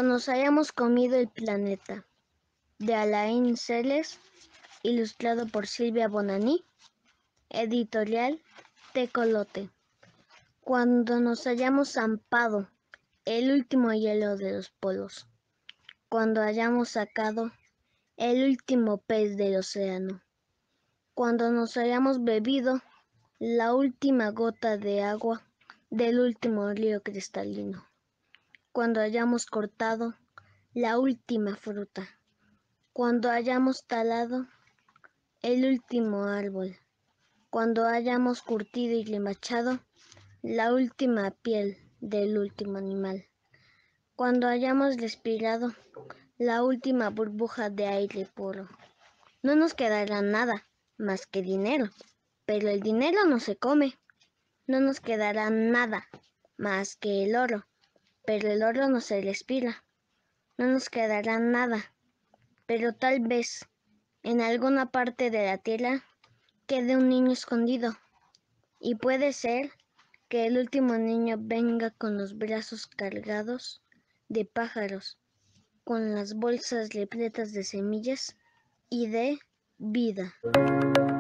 Cuando nos hayamos comido el planeta, de Alain Celes, ilustrado por Silvia Bonani, editorial Tecolote. Cuando nos hayamos zampado el último hielo de los polos, cuando hayamos sacado el último pez del océano, cuando nos hayamos bebido la última gota de agua del último río cristalino, cuando hayamos cortado la última fruta, cuando hayamos talado el último árbol, cuando hayamos curtido y remachado la última piel del último animal, cuando hayamos respirado la última burbuja de aire puro. No nos quedará nada más que dinero, pero el dinero no se come. No nos quedará nada más que el oro, pero el oro no se respira. No nos quedará nada, pero tal vez en alguna parte de la tierra quede un niño escondido. Y puede ser que el último niño venga con los brazos cargados de pájaros, con las bolsas repletas de semillas y de vida.